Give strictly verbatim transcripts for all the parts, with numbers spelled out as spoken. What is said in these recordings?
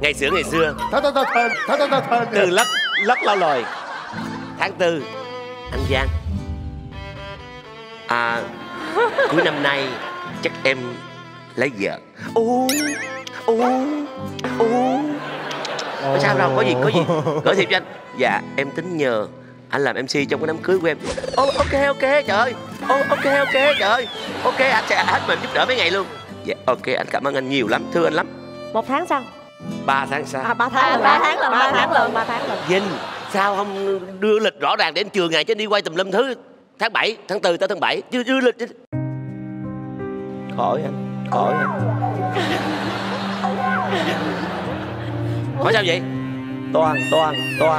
Ngày xưa ngày xưa. Thôi thôi thôi thôi thôi thôi thôi. Từ lắc lắc lao lòi. Tháng tư. Anh Giang. À, cuối năm nay chắc em lấy vợ. Ô ô ô. Có sao đâu, có gì có gì. Gửi thiệp cho anh. Dạ em tính nhờ anh làm em xê trong cái đám cưới của em. Ô ok ok trời ơi. Ô ok ok trời ơi. Ok anh sẽ hết mình giúp đỡ mấy ngày luôn. Dạ ok anh cảm ơn anh nhiều lắm, thương anh lắm. Một tháng sau. Ba tháng sau. À ba tháng lần. ba tháng lần. Ba tháng lần. Ba tháng lần. Vinh, sao không đưa lịch rõ ràng đến trường ngày chứ đi quay tùm lum thứ. Tháng bảy, tháng tư tới tháng bảy chưa đưa lịch. Khỏi anh, khỏi anh. Hỏi sao vậy? Toan, toan, toan.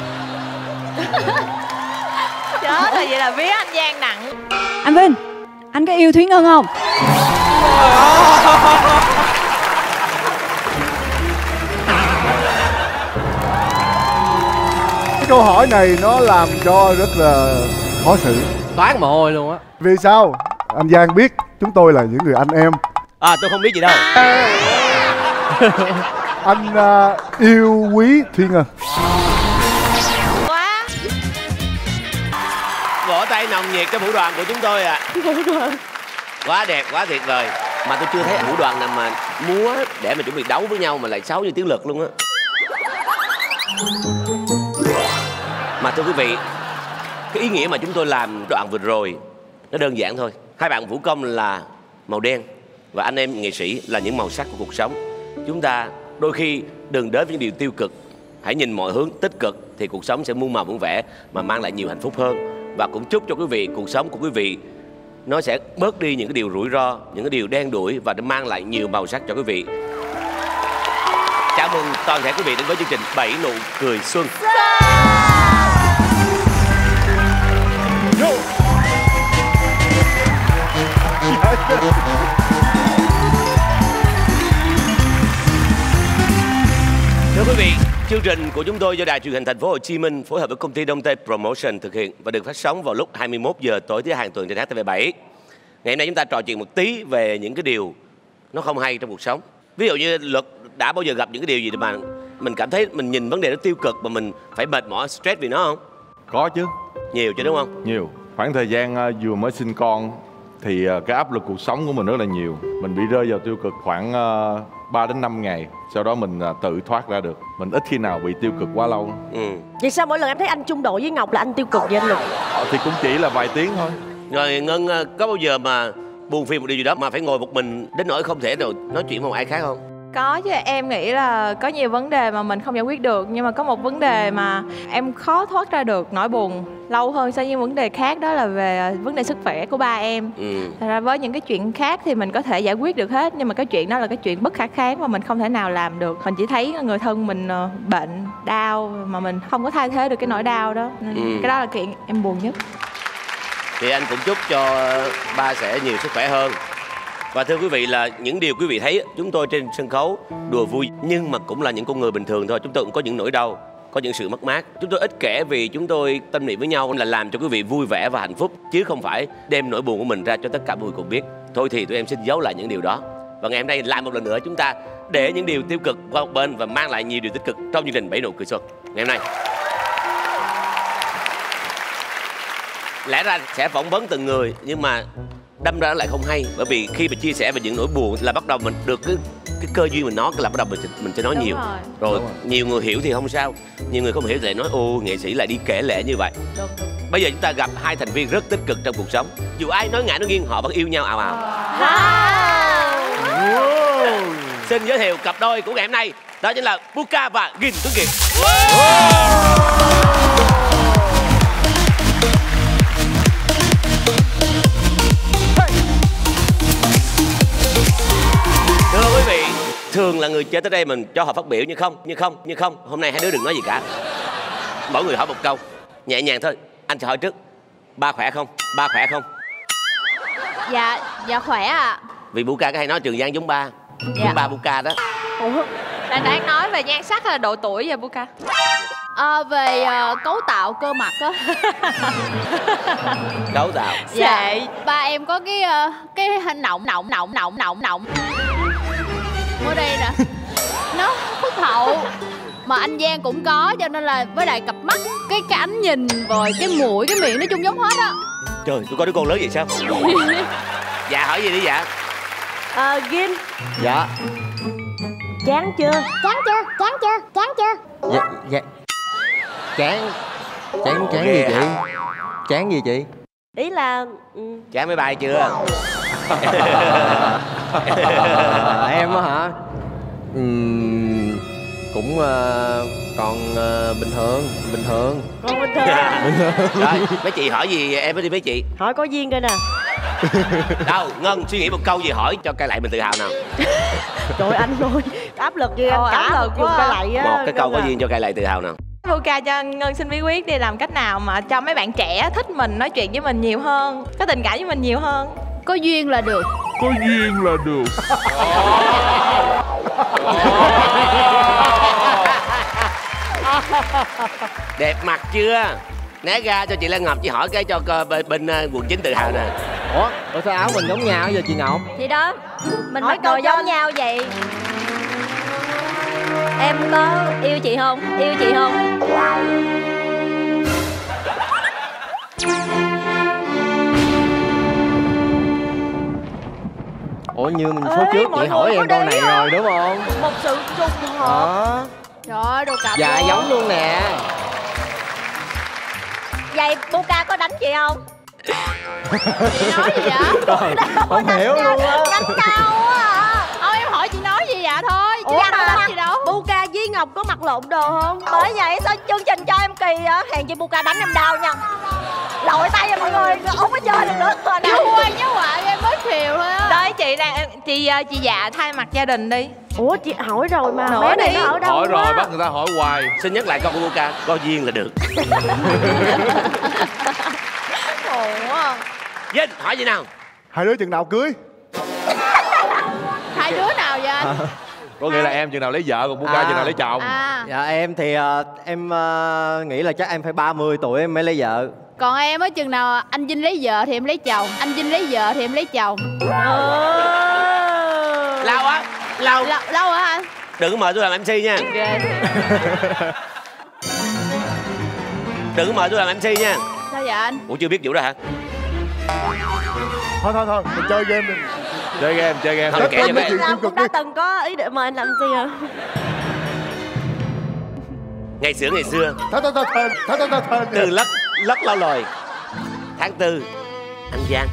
Chết rồi, vậy là vía anh Giang nặng. Anh Vinh, anh có yêu Thúy Ngân không? Cái câu hỏi này nó làm cho rất là khó xử. Toán mồ hôi luôn á. Vì sao? Anh Giang biết chúng tôi là những người anh em. À tôi không biết gì đâu. Anh uh, yêu quý Thúy Ngân. Quá. Vỗ tay nồng nhiệt cho vũ đoàn của chúng tôi ạ. À. Quá đẹp, quá tuyệt vời. Mà tôi chưa thấy vũ đoàn nào mà múa để mà chuẩn bị đấu với nhau mà lại xấu như tiếng Lực luôn á. Mà thưa quý vị, cái ý nghĩa mà chúng tôi làm đoạn vừa rồi nó đơn giản thôi. Hai bạn vũ công là màu đen và anh em nghệ sĩ là những màu sắc của cuộc sống. Chúng ta đôi khi đừng đến với những điều tiêu cực, hãy nhìn mọi hướng tích cực thì cuộc sống sẽ muôn màu muôn vẻ mà mang lại nhiều hạnh phúc hơn. Và cũng chúc cho quý vị cuộc sống của quý vị nó sẽ bớt đi những cái điều rủi ro, những cái điều đen đủi và nó mang lại nhiều màu sắc cho quý vị. Chào mừng toàn thể quý vị đến với chương trình Bảy Nụ Cười Xuân. Thưa quý vị, chương trình của chúng tôi do Đài Truyền hình Thành phố Hồ Chí Minh phối hợp với công ty Đông Tây Promotion thực hiện và được phát sóng vào lúc hai mươi mốt giờ tối thứ hàng tuần trên hát tê vê bảy. Ngày hôm nay chúng ta trò chuyện một tí về những cái điều nó không hay trong cuộc sống. Ví dụ như Luật đã bao giờ gặp những cái điều gì mà mình cảm thấy mình nhìn vấn đề nó tiêu cực mà mình phải mệt mỏi, stress vì nó không? Có chứ. Nhiều chứ đúng không? Nhiều. Khoảng thời gian uh, vừa mới sinh con thì uh, cái áp lực cuộc sống của mình rất là nhiều. Mình bị rơi vào tiêu cực khoảng uh, ba đến năm ngày. Sau đó mình uh, tự thoát ra được. Mình ít khi nào bị tiêu cực quá lâu. Ừ. Vậy sao mỗi lần em thấy anh chung đội với Ngọc là anh tiêu cực vậy anh Lực? uh, Thì cũng chỉ là vài tiếng thôi. Rồi Ngân uh, có bao giờ mà buồn phiền một điều gì đó mà phải ngồi một mình đến nỗi không thể rồi nói chuyện với một ai khác không? Có chứ, em nghĩ là có nhiều vấn đề mà mình không giải quyết được. Nhưng mà có một vấn đề mà em khó thoát ra được nỗi buồn lâu hơn so với những vấn đề khác, đó là về vấn đề sức khỏe của ba em. Ừ. Thật ra với những cái chuyện khác thì mình có thể giải quyết được hết. Nhưng mà cái chuyện đó là cái chuyện bất khả kháng mà mình không thể nào làm được. Mình chỉ thấy người thân mình bệnh, đau mà mình không có thay thế được cái nỗi đau đó. Nên ừ. cái đó là chuyện em buồn nhất. Thì anh cũng chúc cho ba sẽ nhiều sức khỏe hơn. Và thưa quý vị là những điều quý vị thấy chúng tôi trên sân khấu đùa vui nhưng mà cũng là những con người bình thường thôi. Chúng tôi cũng có những nỗi đau, có những sự mất mát. Chúng tôi ít kể vì chúng tôi tâm niệm với nhau là làm cho quý vị vui vẻ và hạnh phúc, chứ không phải đem nỗi buồn của mình ra cho tất cả mọi người cùng biết. Thôi thì tụi em xin giấu lại những điều đó. Và ngày hôm nay lại một lần nữa chúng ta để những điều tiêu cực qua một bên và mang lại nhiều điều tích cực trong chương trình Bảy Nụ Cười Xuân ngày hôm nay. Lẽ ra sẽ phỏng vấn từng người nhưng mà đâm ra lại không hay, bởi vì khi mà chia sẻ về những nỗi buồn là bắt đầu mình được cái cái cơ duyên mình nói là bắt đầu mình mình sẽ nói Đúng nhiều rồi. rồi, Đúng rồi. Nhiều người hiểu thì không sao, nhiều người không hiểu thì lại nói ô nghệ sĩ lại đi kể lể như vậy. Đúng, đúng. Bây giờ chúng ta gặp hai thành viên rất tích cực trong cuộc sống, dù ai nói ngã nói nghiêng họ vẫn yêu nhau ào ào. Wow. Xin giới thiệu cặp đôi của ngày hôm nay, đó chính là Buka và Gin Tuấn Kiệt. Thưa quý vị, thường là người chơi tới đây mình cho họ phát biểu nhưng không, nhưng không, nhưng không. Hôm nay hai đứa đừng nói gì cả. Mỗi người hỏi một câu, nhẹ nhàng thôi. Anh sẽ hỏi trước. Ba khỏe không? Ba khỏe không? Dạ, dạ khỏe ạ. À. Vì Buka cái hay nói Trường Giang giống ba. Dạ. Giống ba Buka đó. Ủa? Là đang nói về nhan sắc hay là độ tuổi vậy Buka? À, về uh, cấu tạo cơ mặt á. Cấu tạo. Dạ. Ba em có cái uh, cái hình nọng nọng nọng nọng nọng nọng ở đây nè. Nó đó, phúc hậu. Mà anh Giang cũng có, cho nên là với lại cặp mắt, cái cái ánh nhìn, rồi cái mũi, cái miệng nói chung giống hết á. Trời, tôi có đứa con lớn vậy sao? Dạ hỏi gì đi dạ? à, Gin. Dạ. Chán chưa? Chán chưa? Chán chưa? Chán chưa? Dạ, dạ. Chán. Chán, chán gì chị? Chán gì chị? Ý là ừ. Chán máy bay chưa? Em á hả? Uhm, cũng uh, còn uh, bình thường, bình thường. Còn bình thường. Rồi, mấy chị hỏi gì em mới đi mấy chị. Hỏi có duyên coi nè. Đâu, Ngân suy nghĩ một câu gì hỏi cho Cây Lậy mình tự hào nào. Trời anh ơi, áp lực gì em, Ồ, cả áp lực dùng quá. Cây Lậy á. Một cái câu có duyên cho Cây Lậy tự hào nào. Puka cho Ngân xin bí quyết đi, làm cách nào mà cho mấy bạn trẻ thích mình, nói chuyện với mình nhiều hơn, có tình cảm với mình nhiều hơn. Có duyên là được. Có duyên là được. Đẹp mặt chưa? Né ra cho chị Lan Ngọc, chị hỏi cái cho coi bên, bên uh, quận chín tự hào nè. Ủa, ủa sao áo mình giống nhau giờ chị Ngọc? Thì đó, mình Hỏi mặc đồ câu giống cho- nhau vậy. Em có yêu chị không? Yêu chị không? Ủa như mình số Ê, trước mọi chị hỏi người em có câu để này ý không? rồi đúng không? Một sự trùng hợp. Đó. Trời ơi, đồ cặp Dạ luôn. giống luôn nè. Vậy Puka có đánh chị không? Chị nói gì vậy? Không hiểu luôn á. Đánh đau á à. Thôi em hỏi chị nói gì vậy thôi, chứ Ủa em đâu mà- đánh gì đâu. Puka với Ngọc có mặt lộn đồ không? Bởi vậy sao chương trình cho em kỳ á. Hèn chi Puka đánh em đau nha. Lội tay nha mọi người, không có chơi được nữa. Đâu quay nhớ hoài em mới chiều thôi á. Đấy chị đang chị chị Dạ thay mặt gia đình đi. Ủa chị hỏi rồi mà, Nữa bé này đi. nó ở đâu Hỏi rồi á? bắt người ta hỏi hoài. Xin nhắc lại câu của Puka, có duyên là được. Ủa. Vinh, hỏi gì nào? Hai đứa chừng nào cưới? Hai đứa nào vậy anh? Có nghĩa là em chừng nào lấy vợ, còn Puka À. chừng nào lấy chồng. À, Dạ em thì ờ, em ờ, nghĩ là chắc em phải ba mươi tuổi em mới lấy vợ. còn em á, chừng nào anh Vinh lấy vợ thì em lấy chồng. Anh Vinh lấy vợ thì em lấy chồng. Lâu á, lâu. Lâu, lâu hả anh? Đừng có mời tôi làm em xê nha. Đừng có mời tôi làm em xê nha. Sao vậy anh? Ủa chưa biết vụ đó hả? Thôi thôi thôi, mình chơi game đi. Chơi game, chơi game. Thôi kể cho nói bé. chuyện Làm tiêu cũng cực đã đi. từng có ý định mời anh làm gì hả? Ngày xưa ngày xưa, Thôi thôi thôi thôi, thôi thôi thôi thôi. từ lắc lắc lao lòi. Tháng tư, anh Giang.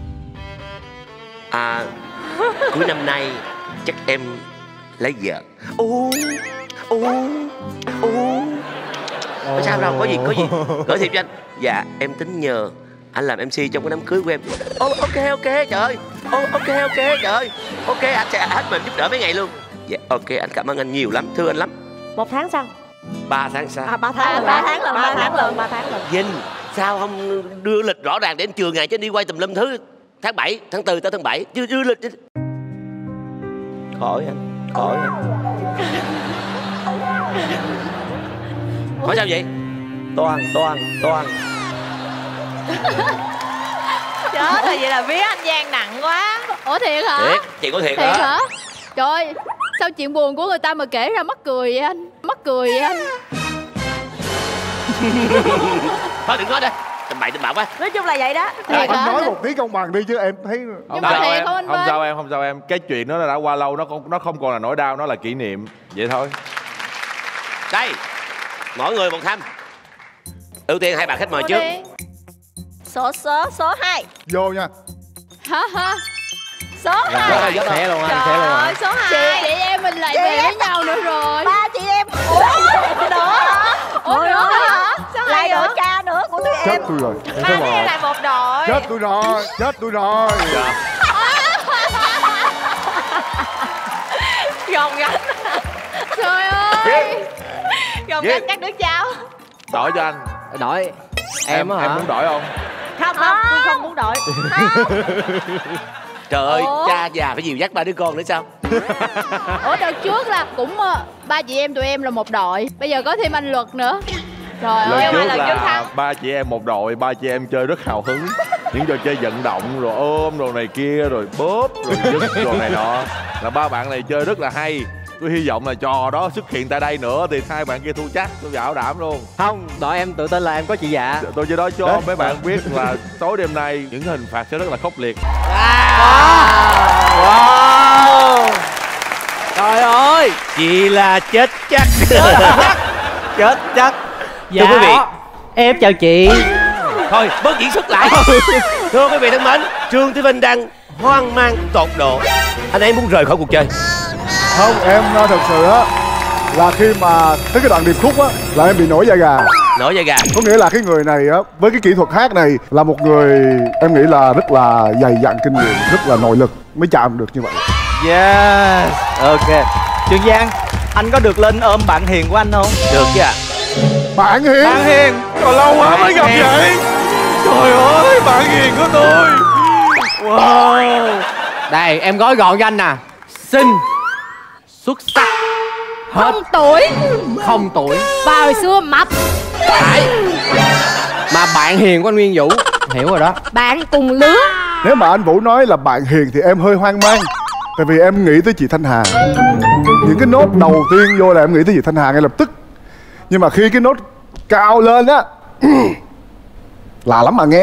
À, cuối năm nay chắc em lấy vợ. Ô, ô, ô. Có sao đâu, có gì, có gì. Gửi thiệp cho anh. Dạ, em tính nhờ anh làm em xê trong cái đám cưới của em. Ô, ok, ok, trời ơi. Ô, ok, ok, trời ơi. Ok, anh sẽ hết mình giúp đỡ mấy ngày luôn. Dạ, ok, anh cảm ơn anh nhiều lắm, thương anh lắm. Một tháng sau. Ba tháng sau. À ba tháng À, lần. ba tháng lần, ba ba tháng tháng lần, lần. ba tháng lần. Vinh, sao không đưa lịch rõ ràng để anh chừa ngày cho anh đi quay tùm lum thứ. Tháng bảy, tháng tư tới tháng bảy, chưa đưa lịch. Khỏi anh, khỏi anh. Hỏi sao vậy? Toan, toan, toan. Chết rồi, vậy là vía anh Giang nặng quá. Ủa thiệt hả? Thiệt, chị có thiệt Thiệt hả? hả? Trời ơi, sao chuyện buồn của người ta mà kể ra mắc cười vậy anh? Mắc cười vậy anh? Thôi đừng nói đây, tầm bậy tầm bạ quá. Nói chung là vậy đó. Thiệt Anh hả? nói một tí công bằng đi chứ em thấy. Không Nhưng mà sao thiệt em, không anh không Vinh? sao em, không sao em. Cái chuyện đó đã qua lâu, nó không nó không còn là nỗi đau, nó là kỷ niệm. Vậy thôi. Đây, mỗi người một thanh. Ưu tiên hai bạn khách mời Cô trước. đi. Số số số hai. Vô nha. Hả hả? Số Dạ, hai. rất thế luôn anh, thế Trời luôn ơi, anh. số Chị, hai. chị em mình lại Chị về em. với nhau nữa rồi. Ba chị em. Ủa nữa hả? Ủa nữa hả? Số Lại hai đội nữa. cha nữa của tụi Chết em. tôi rồi. Ba đứa em lại một đội. Chết tôi rồi. Chết tôi rồi. Gồng gánh. Trời ơi. Gồng Yes. gánh các đứa cháu. Đổi cho anh. Đổi. Em á em hả? muốn đổi không? Không không, tôi không muốn đổi. Trời ơi, Ủa? cha già phải dìu dắt ba đứa con nữa sao? Ủa đợt trước là cũng ờ, ba chị em tụi em là một đội. Bây giờ có thêm anh Luật nữa. Trời Lần ơi. nhưng mà trước lần trước là thắng. ba chị em một đội, ba chị em chơi rất hào hứng. Những trò chơi vận động, rồi ôm, rồi này kia, rồi bóp, rồi dứt, rồi này nọ. Là ba bạn này chơi rất là hay. Tôi hy vọng là trò đó xuất hiện tại đây nữa thì hai bạn kia thua chắc, tôi bảo đảm luôn. Không, đội em tự tin là em có chị dạ. Tôi chỉ nói cho Đấy. mấy bạn biết là tối đêm nay những hình phạt sẽ rất là khốc liệt. Wow. Trời ơi, Chị là chết chắc. chết chắc. Dạ. Thưa quý vị, em chào chị. Thôi bớt diễn xuất lại. Thưa quý vị thân mến, Trương Thúy Vinh đang hoang mang tột độ. Anh ấy muốn rời khỏi cuộc chơi. Không, em nói thật sự á, là khi mà tới cái đoạn điệp khúc á là em bị nổi da gà. Nổi da gà. Có nghĩa là cái người này á, với cái kỹ thuật hát này là một người em nghĩ là rất là dày dặn kinh nghiệm, rất là nội lực mới chạm được như vậy. Yes. Ok. Trường Giang, anh có được lên ôm bạn Hiền của anh không? Được chứ ạ. Bạn Hiền. Bạn Hiền. Còn lâu quá mới gặp vậy. Trời ơi, bạn Hiền của tôi. Wow. Đây, em gói gọn cho anh nè. Xinh, xuất sắc, hết, Không tuổi. không tuổi. Và hồi xưa mập. Phải. Mà bạn Hiền của anh Nguyên Vũ. Hiểu rồi đó. Bạn cùng lứa. Nếu mà anh Vũ nói là bạn Hiền thì em hơi hoang mang. Tại vì em nghĩ tới chị Thanh Hà. Những cái nốt đầu tiên vô là em nghĩ tới chị Thanh Hà ngay lập tức. Nhưng mà khi cái nốt cao lên á lạ lắm mà nghe.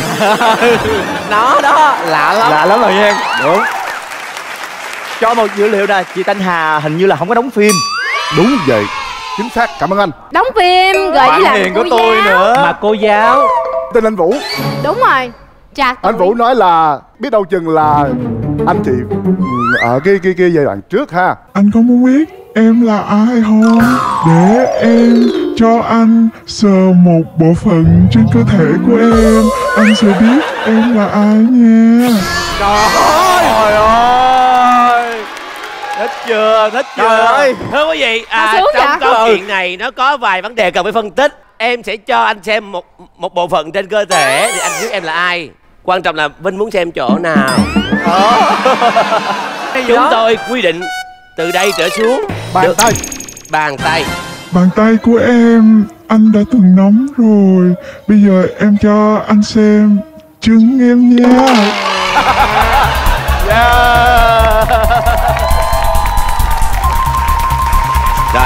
Nó đó, lạ lắm. Lạ lắm mà nghe. Đúng. Cho một dữ liệu nè, chị Thanh Hà hình như là không có đóng phim. Đúng vậy. Chính xác, cảm ơn anh. Đóng phim rồi Bạn đi làm Hiền cô của tôi giáo. nữa. Mà cô giáo. Tên anh Vũ. Đúng rồi. Trạc Anh Vũ nói là biết đâu chừng là anh chị ở cái cái cái giai đoạn trước ha. Anh có muốn biết em là ai không? Để em cho anh sờ một bộ phận trên cơ thể của em. Anh sẽ biết em là ai nha. Trời ơi. Trời ơi. Thích chưa, thích chưa. Trời ơi. Thưa quý vị, à, sướng trong vậy? câu chuyện này nó có vài vấn đề cần phải phân tích. Em sẽ cho anh xem một một bộ phận trên cơ thể thì anh biết em là ai. Quan trọng là Vinh muốn xem chỗ nào. Chúng tôi quy định từ đây trở xuống. Bàn được. tay. Bàn tay. Bàn tay của em anh đã từng nắm rồi. Bây giờ em cho anh xem trứng em nha. Yeah. Rồi.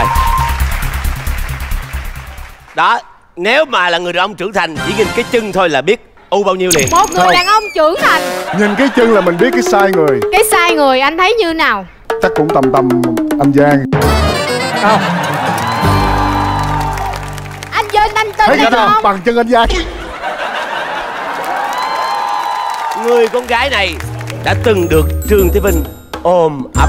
Đó, nếu mà là người đàn ông trưởng thành chỉ nhìn cái chân thôi là biết u bao nhiêu liền. Một người Không. đàn ông trưởng thành. Nhìn cái chân là mình biết cái size người. Cái size người anh thấy như nào? Chắc cũng tầm tầm anh Giang. Không. Anh Vinh anh tin Thấy hay không? không? Bằng chân anh Giang. Người con gái này đã từng được Trương Thúy Vinh ôm ấp.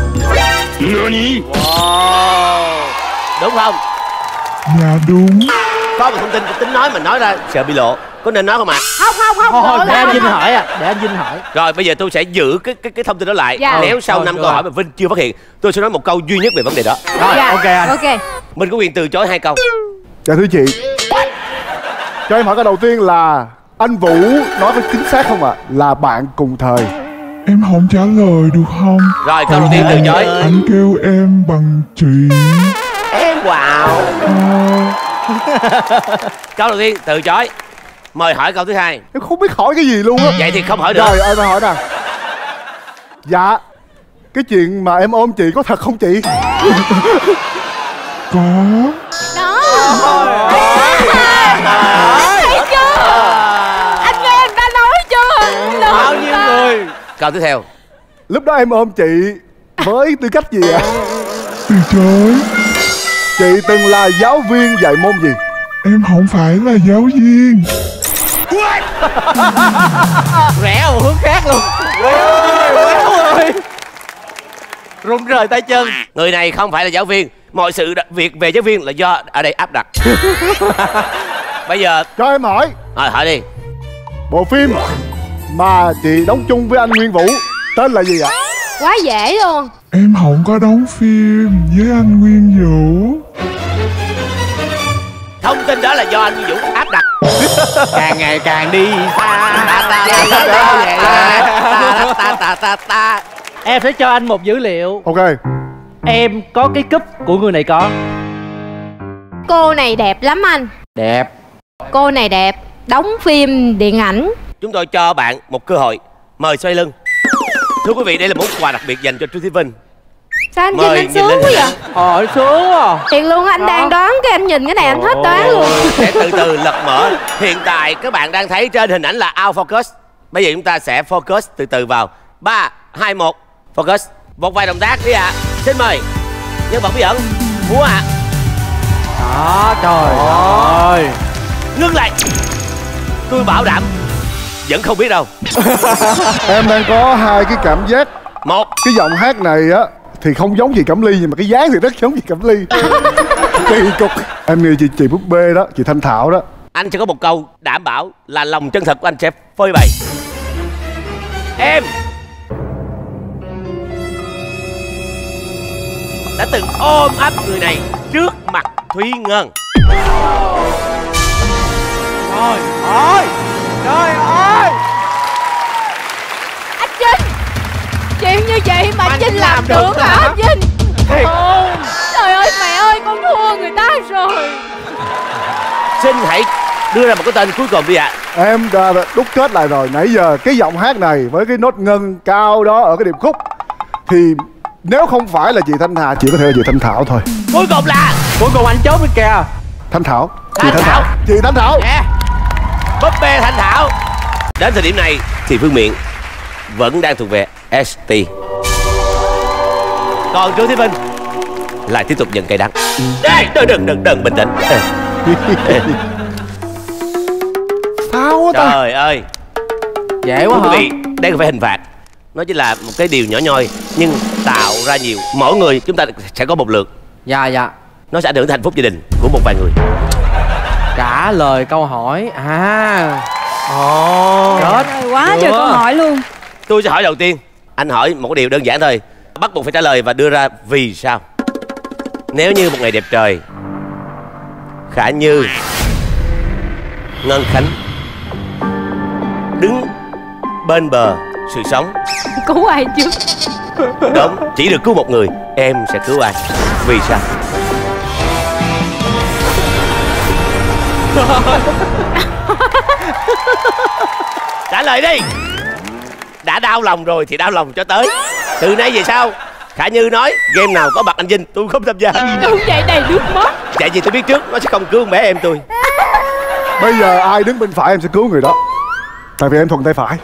Wow. Đúng không? Dạ đúng. Có một thông tin tính nói mà nói ra sợ bị lộ. Có nên nói không ạ? Không không không. Thôi, lộ để ra anh không. Vinh hỏi à, để anh Vinh hỏi. Rồi bây giờ tôi sẽ giữ cái cái cái thông tin đó lại. Dạ. Nếu sau Thôi, năm được câu rồi. hỏi mà Vinh chưa phát hiện, tôi sẽ nói một câu duy nhất về vấn đề đó. Rồi, Dạ. ok anh. Ok. Mình có quyền từ chối hai câu. Dạ thưa chị, cho em hỏi câu đầu tiên là anh Vũ nói có chính xác không ạ? À? Là bạn cùng thời. Em không trả lời được không? Rồi câu đầu tiên từ chối. Anh kêu em bằng chị. Em wow. À, Câu đầu tiên từ chối. Mời hỏi câu thứ hai. Em không biết hỏi cái gì luôn á. Vậy thì không hỏi được. Rồi em hỏi nè. Dạ, cái chuyện mà em ôm chị có thật không chị? có. Đó. Thấy chưa? Anh nghe người ta nói chưa? Bao nhiêu người. Câu tiếp theo. Lúc đó em ôm chị với tư cách gì ạ? Từ chối. Chị từng là giáo viên dạy môn gì? Em không phải là giáo viên. Rẽ một hướng khác luôn. Ơi. Run rời tay chân. Người này không phải là giáo viên. Mọi sự đ- việc về giáo viên là do ở đây áp đặt. Bây giờ Cho em hỏi, à, hỏi đi. bộ phim mà chị đóng chung với anh Nguyên Vũ tên là gì ạ? Quá dễ luôn. Em không có đóng phim với anh Nguyên Vũ. Thông tin đó là do anh Vũ áp đặt. Càng ngày càng đi xa. Ta ta ta ta ta ta ta ta. Em sẽ cho anh một dữ liệu. Ok. Em có cái cúp của người này có. Cô này đẹp lắm anh. Đẹp. Cô này đẹp. Đóng phim điện ảnh. Chúng tôi cho bạn một cơ hội. Mời xoay lưng. Thưa quý vị, đây là món quà đặc biệt dành cho Trương Thúy Vinh. Sao anh Mời nhìn anh sướng quá vậy? Ờ sướng à. Thiệt luôn, anh đang đoán cái anh nhìn cái này anh hết đoán luôn. Sẽ từ từ lật mở. Hiện tại các bạn đang thấy trên hình ảnh là out focus. Bây giờ chúng ta sẽ focus từ từ vào. Ba, hai, một, focus. Một vài động tác đi ạ. À. Xin mời nhân vật bí ẩn múa ạ. À. Đó, trời ơi. Ngưng lại. Tôi bảo đảm vẫn không biết đâu. Em đang có hai cái cảm giác. Một, cái giọng hát này á thì không giống gì Cẩm Ly, nhưng mà cái dáng thì rất giống gì Cẩm Ly. Kỳ cục. Em nghĩ chị chị búp bê đó, chị Thanh Thảo đó. Anh sẽ có một câu đảm bảo là lòng chân thật của anh sẽ phơi bày. Em đã từng ôm ấp người này trước mặt Thúy Ngân. Trời ơi, trời ơi. Anh Vinh, chuyện như vậy mà anh, anh Vinh làm, làm được, được hả anh Vinh? Không. Trời ơi mẹ ơi, con thua người ta rồi. Xin hãy đưa ra một cái tên cuối cùng đi ạ. À. Em đã đúc kết lại rồi. Nãy giờ cái giọng hát này với cái nốt ngân cao đó ở cái điệp khúc thì nếu không phải là chị Thanh Hà, chỉ có thể là chị Thanh Thảo thôi. Cuối cùng là cuối cùng anh chốt đi kìa. Thanh Thảo. Thanh chị Thanh Thảo. Thảo Chị Thanh Thảo yeah. Búp bê Thanh Thảo. Đến thời điểm này thì Phương Miện vẫn đang thuộc về ét tê. Còn Trương Thế Vinh lại tiếp tục nhận cây đắng. Đây, đừng đừng đừng đừng bình tĩnh. Sao quá ta? Trời ơi, dễ quá hả? Quý vị, đây không phải hình phạt, nó chỉ là một cái điều nhỏ nhoi nhưng tạo ra nhiều. Mỗi người chúng ta sẽ có một lượt. Dạ dạ. Nó sẽ ảnh hưởng đến hạnh phúc gia đình của một vài người. Trả lời câu hỏi à. Ồ, chết quá trời câu hỏi luôn. Tôi sẽ hỏi đầu tiên. Anh hỏi một điều đơn giản thôi, bắt buộc phải trả lời và đưa ra vì sao. Nếu như một ngày đẹp trời, Khả Như, Ngân Khánh đứng bên bờ sự sống, cứu ai chứ? đúng, chỉ được cứu một người, em sẽ cứu ai? Vì sao? Trả lời đi. Đã đau lòng rồi thì đau lòng cho tới. Từ nay về sau Khả Như nói game nào có mặt anh Vinh tôi không tham gia. Đúng vậy, đầy nước mắt. Tại vì tôi biết trước nó sẽ không cứu con bé em tôi. Bây giờ ai đứng bên phải em sẽ cứu người đó. Tại vì em thuận tay phải.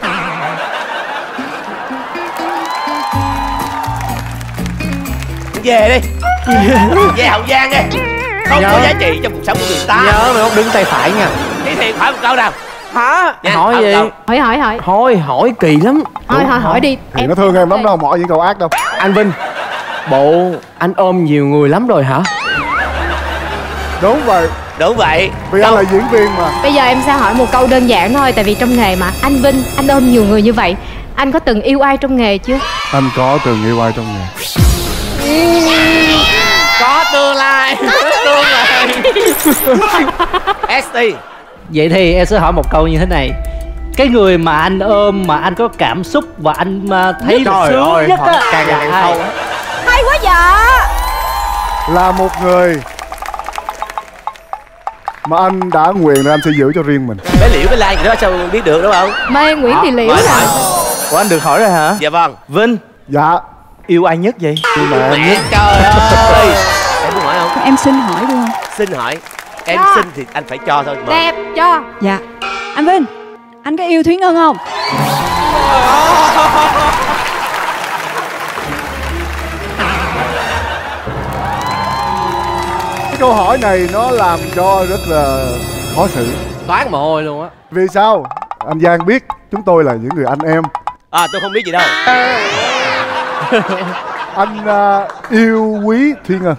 Về đi. Về Hậu Giang đi. Không nhớ. Có giá trị trong cuộc sống của người ta. Nhớ mày không đứng tay phải nha. Cái thiệt hỏi một câu nào. Hả? Nha, hỏi gì? Hỏi hỏi hỏi. Thôi hỏi kỳ lắm. Hỏi hỏi hỏi đi. Thì em nó thương em lắm đâu, mọi những câu ác đâu. Anh Vinh, bộ anh ôm nhiều người lắm rồi hả? Đúng vậy. Đúng vậy. Vì anh là diễn viên mà. Bây giờ em sẽ hỏi một câu đơn giản thôi. Tại vì trong nghề mà. Anh Vinh, anh ôm nhiều người như vậy, anh có từng yêu ai trong nghề chưa? Anh có từng yêu ai trong nghề. Có tương lai. Tương lai. ét tê. Vậy thì em sẽ hỏi một câu như thế này. Cái người mà anh ôm mà anh có cảm xúc và anh thấy là sướng ơi, nhất á, càng ngày càng sâu. Hay quá dạ. Là một người mà anh đã nguyện là anh sẽ giữ cho riêng mình. Bé Liễu với Lan gì đó sao biết được đúng không? Mê Nguyễn Thị Liễu nè. Ủa anh được hỏi rồi hả? Dạ vâng. Vinh. Dạ. Yêu ai nhất vậy? Mẹ, Mẹ trời ơi. Em muốn hỏi không? Em xin hỏi luôn. Xin hỏi. Em cho. xin thì anh phải cho thôi. Mời. Đẹp cho. Dạ. Anh Vinh, anh có yêu Thúy Ngân không? cái câu hỏi này nó làm cho rất là khó xử. Toán mồ hôi luôn á. Vì sao? Anh Giang biết chúng tôi là những người anh em. À tôi không biết gì đâu. Anh uh, yêu quý Thúy Ngân.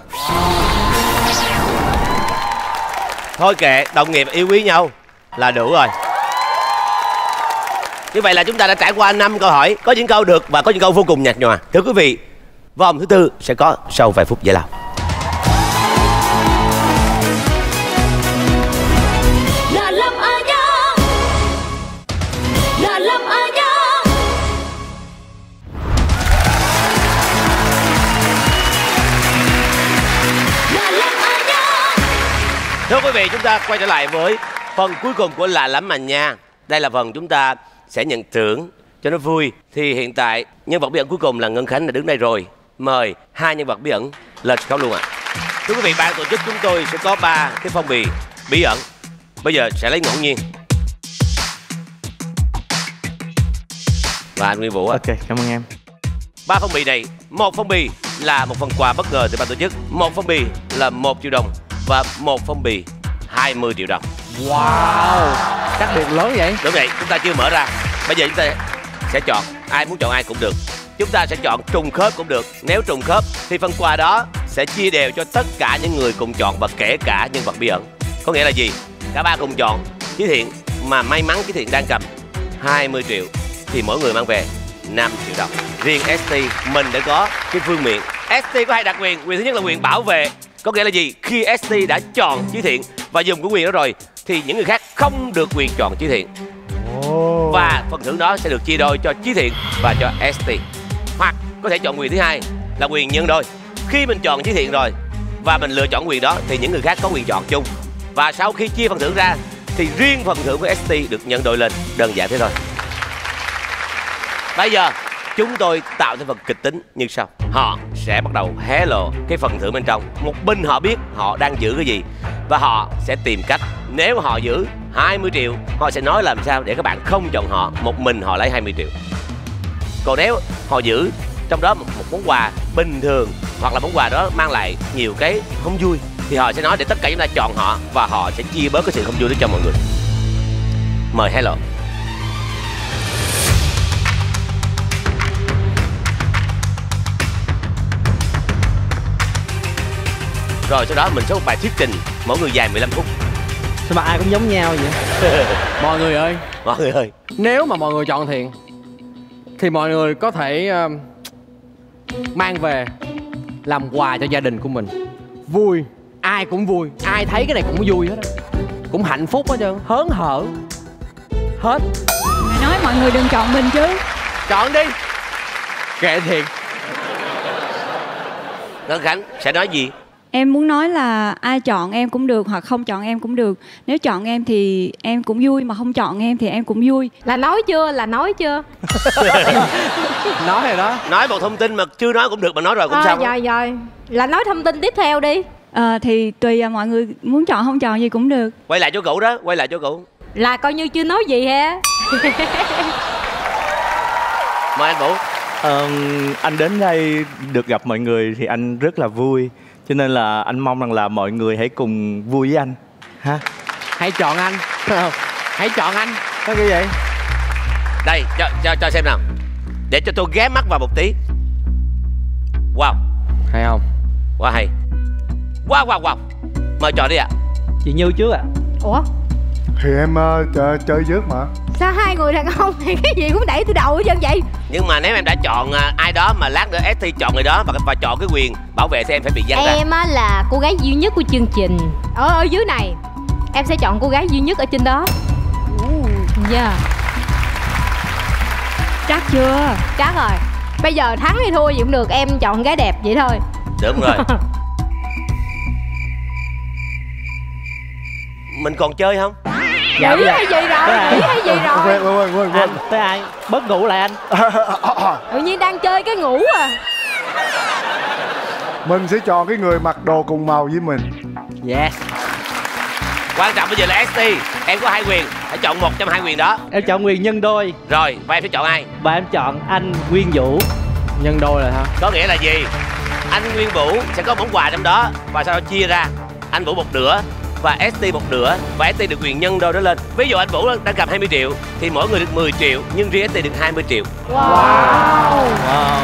Thôi kệ, đồng nghiệp yêu quý nhau là đủ rồi. Như vậy là chúng ta đã trải qua năm câu hỏi. Có những câu được và có những câu vô cùng nhạt nhòa. Thưa quý vị, vòng thứ tư sẽ có sau vài phút giải lao. Thưa quý vị, chúng ta quay trở lại với phần cuối cùng của Lạ Lắm Mà Nha. Đây là phần chúng ta sẽ nhận thưởng cho nó vui. Thì hiện tại nhân vật bí ẩn cuối cùng là Ngân Khánh đã đứng đây rồi. Mời hai nhân vật bí ẩn lên sân khấu luôn ạ. À. Thưa quý vị, ban tổ chức chúng tôi sẽ có ba cái phong bì bí ẩn. Bây giờ sẽ lấy ngẫu nhiên. Và anh Nguyên Vũ. Ok, cảm ơn em. Ba phong bì này, một phong bì là một phần quà bất ngờ từ ban tổ chức, một phong bì là một triệu đồng và một phong bì hai mươi triệu đồng. Wow, cách biệt lớn vậy. Đúng vậy, chúng ta chưa mở ra. Bây giờ chúng ta sẽ chọn, ai muốn chọn ai cũng được. Chúng ta sẽ chọn trùng khớp cũng được. Nếu trùng khớp thì phần quà đó sẽ chia đều cho tất cả những người cùng chọn và kể cả nhân vật bí ẩn. Có nghĩa là gì? Cả ba cùng chọn Chí Thiện, mà may mắn Chí Thiện đang cầm hai mươi triệu thì mỗi người mang về năm triệu đồng. Riêng ét tê mình đã có cái vương miện. ét tê có hai đặc quyền. Quyền thứ nhất là quyền bảo vệ. Có nghĩa là gì? Khi ét tê đã chọn Chí Thiện và dùng cái quyền đó rồi thì những người khác không được quyền chọn Chí Thiện. Và phần thưởng đó sẽ được chia đôi cho Chí Thiện và cho ét tê. Hoặc có thể chọn quyền thứ hai là quyền nhân đôi. Khi mình chọn Chí Thiện rồi và mình lựa chọn quyền đó thì những người khác có quyền chọn chung. Và sau khi chia phần thưởng ra thì riêng phần thưởng của ét tê được nhân đôi lên. Đơn giản thế thôi. Bây giờ chúng tôi tạo thêm phần kịch tính như sau. Họ sẽ bắt đầu hé lộ cái phần thưởng bên trong. Một bên họ biết họ đang giữ cái gì và họ sẽ tìm cách. Nếu họ giữ hai mươi triệu, họ sẽ nói làm sao để các bạn không chọn họ. Một mình họ lấy hai mươi triệu. Còn nếu họ giữ trong đó một, một món quà bình thường hoặc là món quà đó mang lại nhiều cái không vui thì họ sẽ nói để tất cả chúng ta chọn họ và họ sẽ chia bớt cái sự không vui đó cho mọi người. Mời hé lộ. Rồi sau đó mình sẽ một bài thuyết trình, mỗi người dài mười lăm phút. Sao mà ai cũng giống nhau vậy? Mọi người ơi, mọi người ơi, nếu mà mọi người chọn Thiện thì mọi người có thể uh, mang về làm quà cho gia đình của mình. Vui, ai cũng vui, ai thấy cái này cũng vui hết, cũng hạnh phúc hết trơn, hớn hở hết. Mày nói mọi người đừng chọn mình chứ. Chọn đi. Kệ Thiện. Ngân Khánh sẽ nói gì? Em muốn nói là ai chọn em cũng được hoặc không chọn em cũng được. Nếu chọn em thì em cũng vui, mà không chọn em thì em cũng vui. Là nói chưa? Là nói chưa? Nói rồi đó. Nói một thông tin mà chưa nói cũng được, mà nói rồi cũng à, xong. Rồi rồi. Là nói thông tin tiếp theo đi. à, Thì tùy à, mọi người muốn chọn không chọn gì cũng được. Quay lại chỗ cũ đó, quay lại chỗ cũ. Là coi như chưa nói gì ha. Mời anh Vũ. Ờ, anh đến đây được gặp mọi người thì anh rất là vui. Cho nên là anh mong rằng là mọi người hãy cùng vui với anh ha. Hãy chọn anh. Hãy chọn anh. Có cái gì? Đây, cho, cho, cho xem nào. Để cho tôi ghé mắt vào một tí. Wow. Hay không? Quá hay. Wow, wow, wow. Mời chọn đi ạ. À. Chị Như trước ạ. À. Ủa? Thì em uh, chơi, chơi trước mà. Sao hai người đàn ông thì cái gì cũng đẩy từ đầu hết trơn vậy? Nhưng mà nếu em đã chọn uh, ai đó mà lát nữa ét tê chọn người đó và, và chọn cái quyền bảo vệ thì em phải bị văng ra. Em á là cô gái duy nhất của chương trình. Ở ở dưới này em sẽ chọn cô gái duy nhất ở trên đó. Yeah. Chắc chưa? Chắc rồi. Bây giờ thắng hay thua gì cũng được, em chọn gái đẹp vậy thôi. Đúng rồi. Mình còn chơi không? Dạ, nghĩ hay gì rồi? Nghĩ hay gì rồi? Quên quên quên quên. Tới ai? Bớt ngủ lại anh. Tự nhiên đang chơi cái ngủ à. Mình sẽ chọn cái người mặc đồ cùng màu với mình. Yes. Quan trọng bây giờ là ét tê. Em có hai quyền, hãy chọn một trong hai quyền đó. Em chọn quyền nhân đôi. Rồi, và em sẽ chọn ai? Và em chọn anh Nguyên Vũ. Nhân đôi là hả? Có nghĩa là gì? Anh Nguyên Vũ sẽ có món quà trong đó và sau đó chia ra. Anh Vũ một nửa và ét tê một nửa, và ét tê được quyền nhân đôi đó lên. Ví dụ anh Vũ đang cầm hai mươi triệu thì mỗi người được mười triệu, nhưng riêng ét tê được hai mươi triệu. Wow. Wow.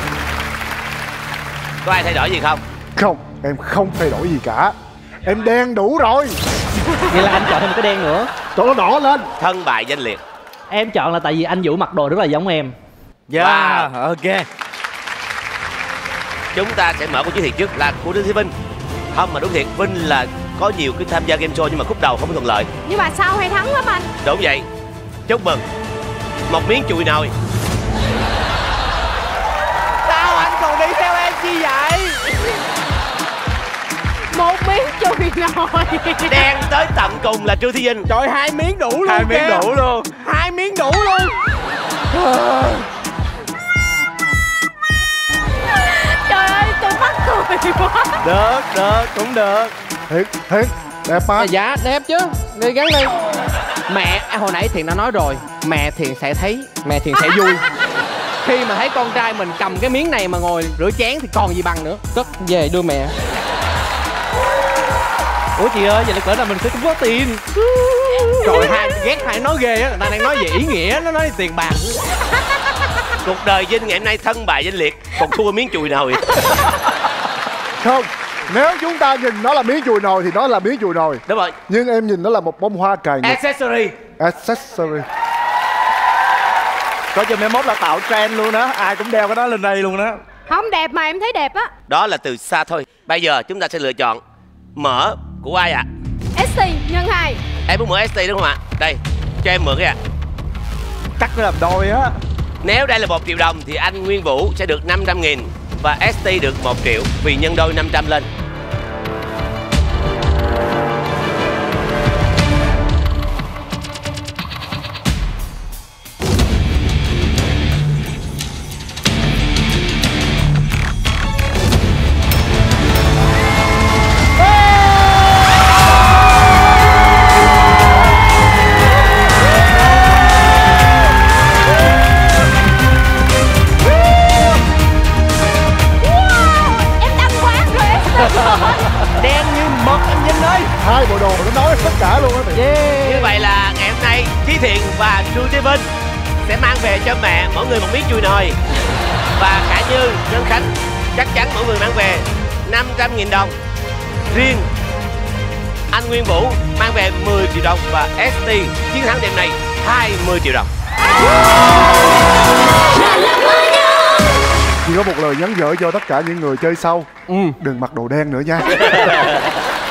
Có ai thay đổi gì không? Không, em không thay đổi gì cả. Em đen đủ rồi. Vậy là anh chọn thêm một cái đen nữa. Cho nó đỏ lên. Thân bại danh liệt. Em chọn là tại vì anh Vũ mặc đồ rất là giống em. Yeah, wow. Ok. Chúng ta sẽ mở cuộc chiến thiệt trước là của Đinh Thị Vinh. Không, mà đúng thiệt, Vinh là có nhiều cái tham gia game show nhưng mà khúc đầu không có thuận lợi. Nhưng mà sau hay thắng lắm anh. Đúng vậy. Chúc mừng. Một miếng chùi nồi. Sao anh còn đi theo em chi vậy? Một miếng chùi nồi. Đen tới tận cùng là Trương Thí Vinh. Trời, hai miếng đủ luôn. Hai miếng kìa. đủ luôn. Hai miếng đủ luôn. Được, được, cũng được. Thiệt, thiệt, đẹp mà. Dạ, đẹp chứ. Đi gắn đi. Mẹ, à, hồi nãy Thiện đã nói rồi, mẹ Thiện sẽ thấy, mẹ Thiện sẽ vui. Khi mà thấy con trai mình cầm cái miếng này mà ngồi rửa chén thì còn gì bằng nữa. Cất về đưa mẹ. Ủa chị ơi, vậy là cỡ nào mình sẽ cũng có tiền. Trời, hai ghét hai nói ghê á, người ta đang nói về ý nghĩa, nó nói tiền bạc. Cuộc đời Vinh ngày hôm nay thân bại danh liệt, còn thua miếng chùi nồi. Không, nếu chúng ta nhìn nó là miếng chùi nồi thì nó là miếng chùi nồi. Đúng rồi. Nhưng em nhìn nó là một bông hoa cài ngực. Accessory. Accessory. Có cho mấy mốt là tạo trend luôn đó, ai cũng đeo cái đó lên đây luôn đó. Không đẹp mà em thấy đẹp á. Đó là từ xa thôi. Bây giờ chúng ta sẽ lựa chọn mở của ai ạ? ét tê nhân hai. Em muốn mở ét tê đúng không ạ? Đây, cho em mượn cái ạ. Cắt nó làm đôi á. Nếu đây là một triệu đồng thì anh Nguyên Vũ sẽ được năm trăm nghìn và ét tê được một triệu vì nhân đôi năm trăm lên. Đen như mực anh Vinh ơi. Hai bộ đồ nó nói tất cả luôn á. Yeah. Như vậy là ngày hôm nay Chí Thiện và Chu Trí Vinh sẽ mang về cho mẹ mỗi người một miếng chùi nồi. Và Khả Như, Nhân Khánh chắc chắn mỗi người mang về năm trăm nghìn đồng. Riêng anh Nguyên Vũ mang về mười triệu đồng và ét tê chiến thắng đêm nay hai mươi triệu đồng. Chỉ có một lời nhắn nhở cho tất cả những người chơi sau. Ừ. Đừng mặc đồ đen nữa nha.